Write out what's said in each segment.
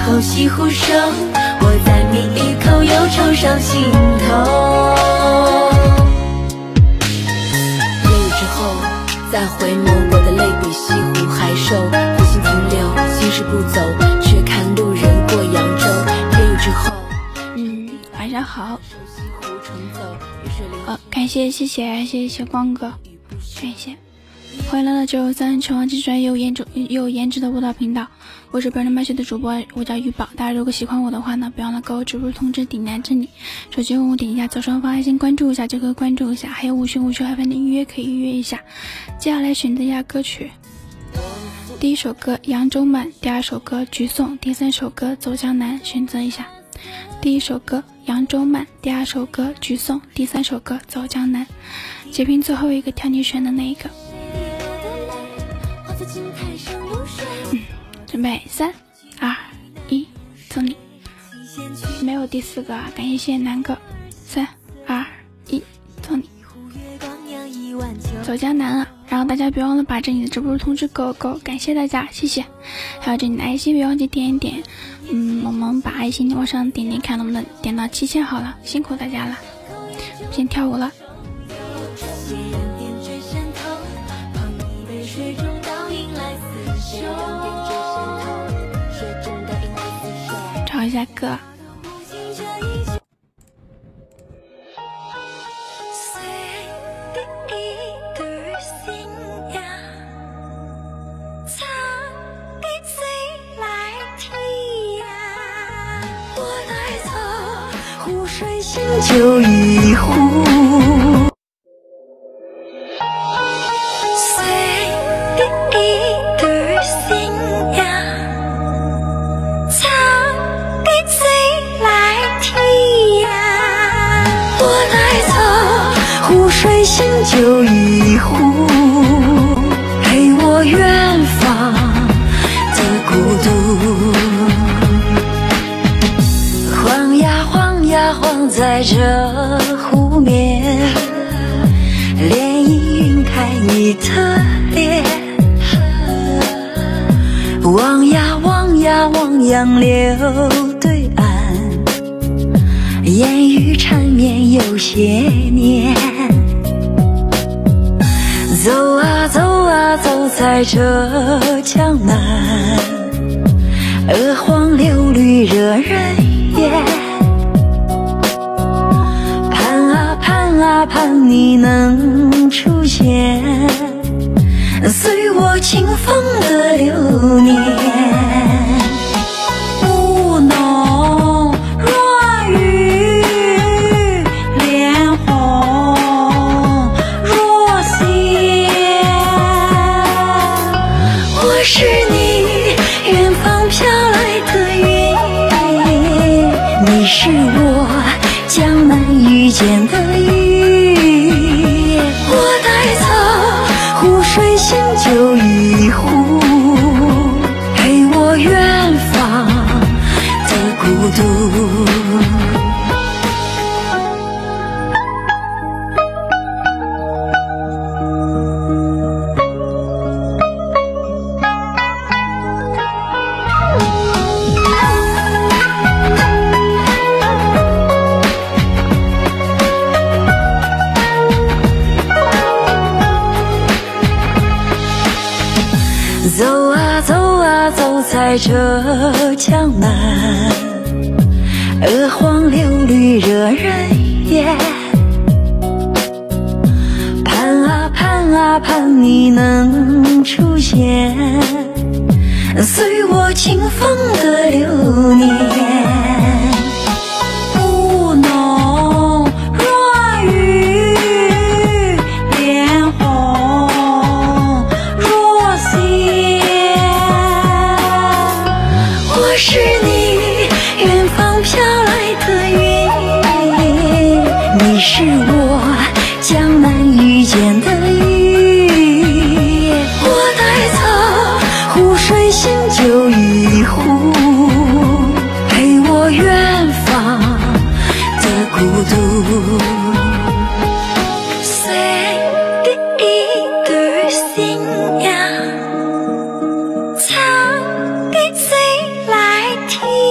后西湖生，我再抿一口忧愁上心头。泪雨之后再回眸，我的泪比西湖还瘦，不心停留，心事不走，却看路人过扬州。夜雨之后， 晚上好。谢谢光哥，感谢。欢迎来到953全网最专业有颜值的舞蹈频道，我是本人麦学的主播，我叫玉宝。大家如果喜欢我的话呢，不要忘了给我植入通知点赞这里，手机用户点一下左上方爱心关注一下就可以关注一下，还有无需海粉的预约可以预约一下。接下来选择一下歌曲，第一首歌扬州慢，第二首歌橘颂，第三首歌走江南，选择一下。第一首歌扬州慢，第二首歌橘颂，第三首歌走江南，截屏最后一个挑你选的那一个。准备3、2、1，走你。没有第四个啊，感谢南哥。3、2、1，走你。走江南了，然后大家别忘了把这里的直播通知勾，感谢大家，谢谢。还有这里的爱心别忘记点一点，我们把爱心往上点看能不能点到7000好了，辛苦大家了。先跳舞了。找一下歌。 就一壶，随第一对新芽，唱给谁来听呀？我带走湖水新酒一壶，陪我远方的孤独。晃在这湖面，涟漪晕开你的脸，望呀望呀望杨柳对岸，烟雨缠绵有些年。走啊走啊走在这江南，鹅黄柳绿惹人厌。盼你能出现，随我清风的流年。舞弄若雨，脸红若仙。我是你远方飘来的云，你是我江南遇见的雨。就一壶，陪我远方的孤独。走啊走啊走在这江南，鹅黄柳绿惹人厌。盼你能出现，随我清风的流年。舞弄若雨，脸红若仙。我是你远方飘来的云，你是我江南遇见的雨。我带走湖水新酒一壶，陪我远方的孤独。随第一对新芽，唱给谁来听？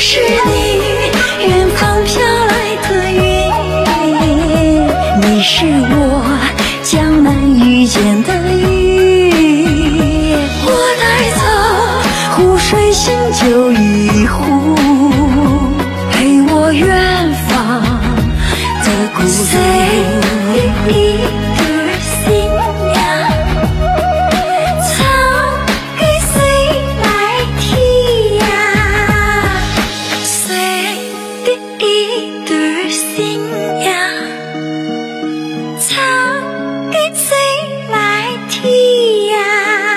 是你远方飘来的云，你是我江南遇见的雨。我带走湖水新酒一壶，陪我远方的孤独。一对新娘，唱给谁来听呀？谁的一对新娘，唱给谁来听呀？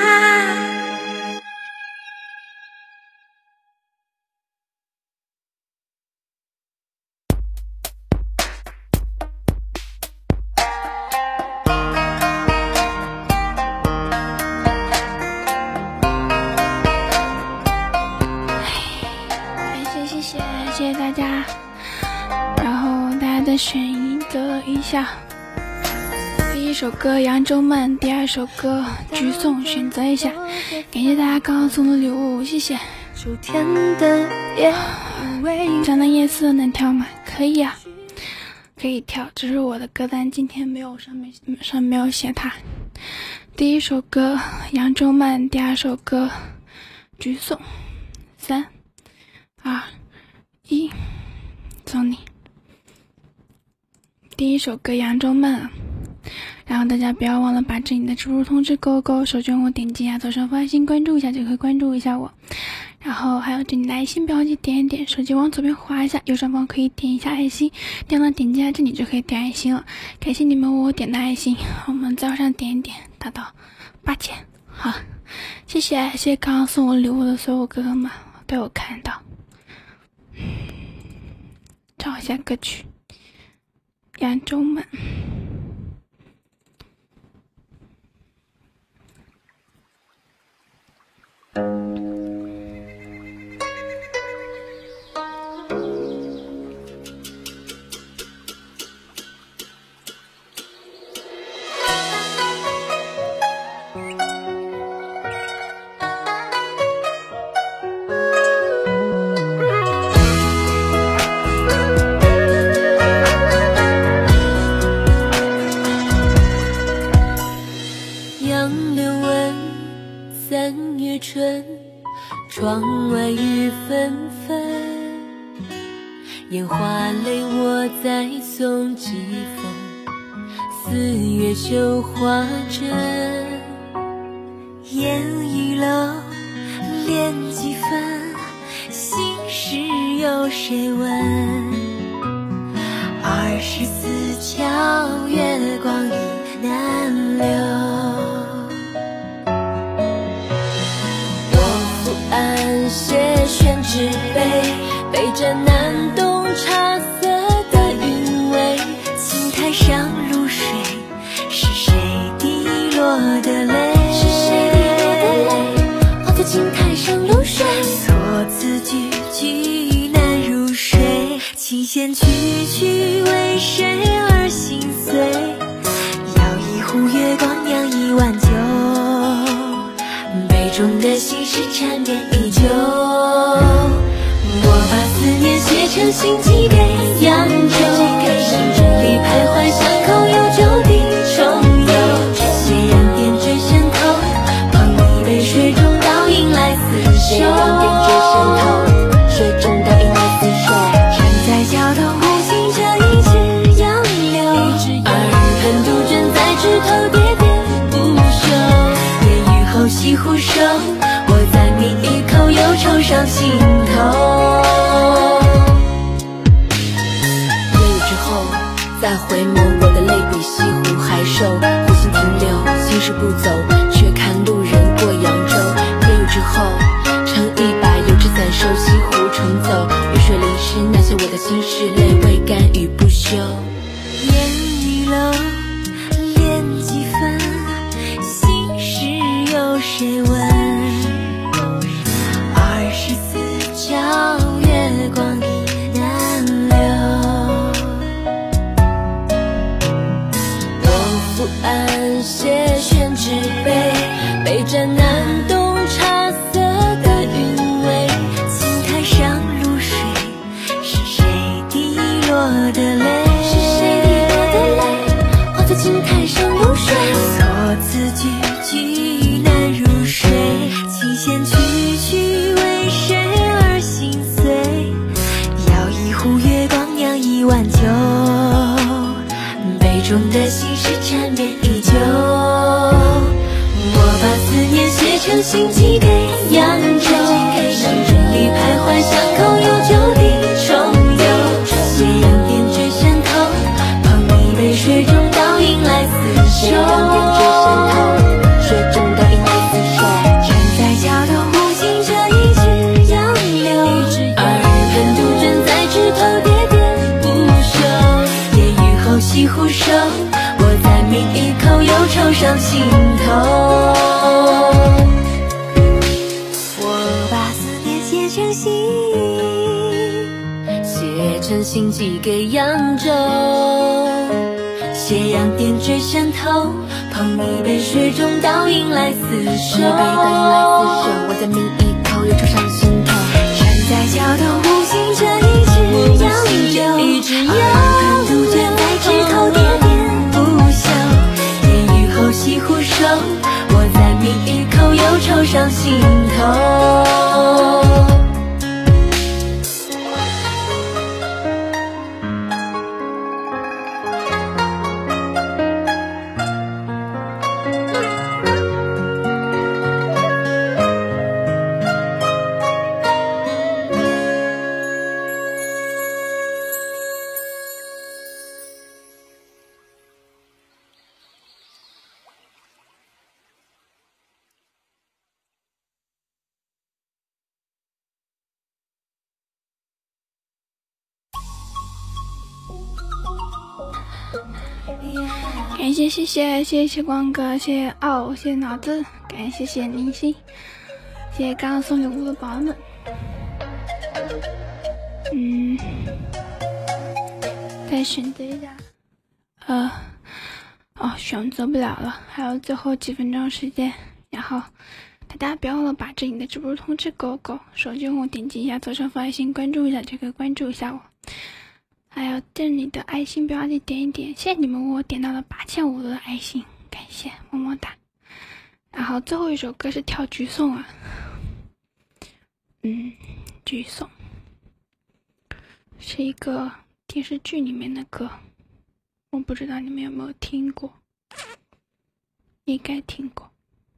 谢谢大家，然后大家再选一个一下。第一首歌《扬州梦》，第二首歌《橘颂》，选择一下。感谢大家刚刚送的礼物，谢谢。 秋天的夜， 江南夜色能跳吗？可以啊，可以跳，只是我的歌单今天没有上没有写它。第一首歌《扬州梦》，第二首歌《橘颂》。3、2、1，送你。第一首歌《扬州梦》，然后大家不要忘了把这里的植入通知勾勾，手机我点击一下左上方心关注一下就可以关注一下我。然后还有这里的爱心不要去点一点，手机往左边滑一下，右上方可以点一下爱心，点了点击下这里就可以点爱心了。感谢你们为我点的爱心，我们再往上点一点，达到8000。好，谢谢刚刚送我礼物的所有哥哥们，都有看到。找一下歌曲《扬州梦》。 3月春，窗外雨纷纷，烟花泪我在送几封4月绣花针，烟雨楼恋几分，心事有谁问？24桥月光已难留，安斜宣纸碑，背着南东茶色的韵味，青苔上如水，是谁滴落的泪？是谁滴落的泪？化作青苔上流水，错字句句难入睡，琴弦曲曲为谁而心碎？摇一壶月光，酿一碗酒，杯中的心事缠绵依旧，我把思念写成心寄给扬州，里徘徊巷口有酒的重游，斜阳点缀山头，捧一杯水中倒影来厮守，水中倒影来厮守，站在桥头无心这一支杨柳，二人独枕在枝头喋喋不休，烟雨后西湖收，我再抿一口忧愁上心头。烟雨之后再回眸，我的泪比西湖还瘦，无心停留，心事不走，却看路人过扬州。烟雨之后乘100，留至暂收，西湖重走，雨水淋湿那些我的心事，泪未干雨不休。烟雨楼恋几分，心事有谁问？24桥月光已难留，我伏案斜宣纸碑，背着南东茶色的韵味，青苔上如水， 句句为谁而心碎，要一壶月光酿一碗酒，杯中的心事缠绵依旧。我把思念写成心寄给扬州，人里徘徊巷口有酒的重游，斜阳点缀山头，捧一杯水中倒映来厮守。西湖手，我再抿一口，忧愁上心头。我把思念写成信，写成信寄给扬州。斜阳点缀山头，捧一杯水中倒映来厮守。 我再抿一口，忧愁上心头。 站在桥头，无心这一只杨柳，二人独卷在枝头喋喋不休。烟雨后西湖手，我再抿一口，忧愁上心头。 感谢谢谢光哥，谢谢谢谢脑子，感谢林心，谢谢刚刚送礼物的宝宝们。再选择一下，选择不了了，还有最后几分钟时间，然后大家不要忘了把这里的直播通知给我，手机用户点击一下左上方爱心，关注一下就可以关注一下我。还有这里的爱心不要忘记点一点，谢谢你们为我点到了8500多的爱心，感谢么么哒。然后最后一首歌是跳橘颂啊，橘颂是一个电视剧里面的歌，我不知道你们有没有听过，应该听过。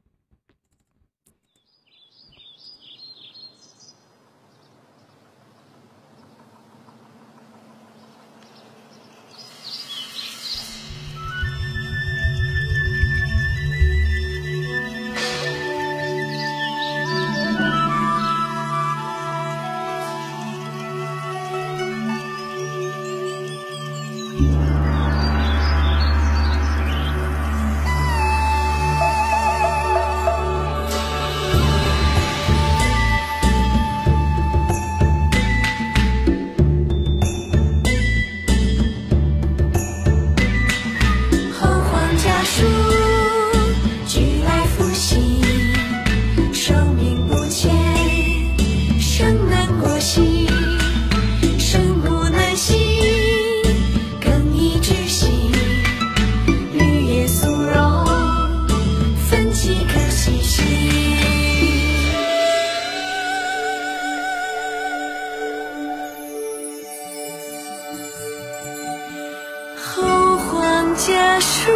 家书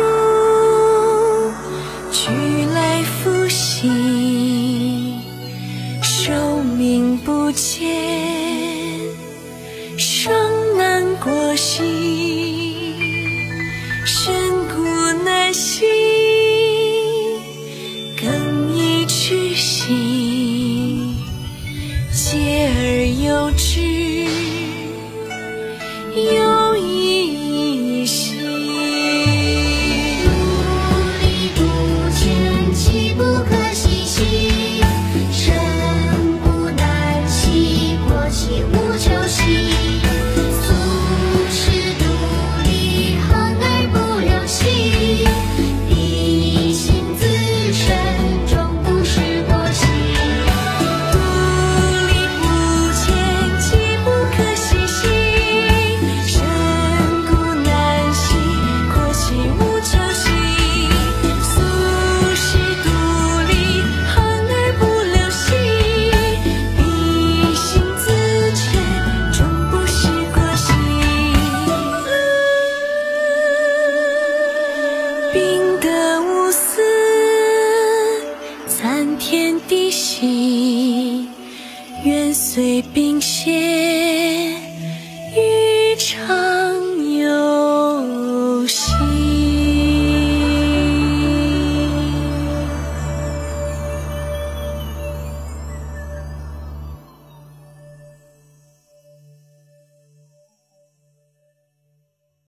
俱来复习，寿命不减，生难过兮，深谷难息，更易窒息，嗟而有之。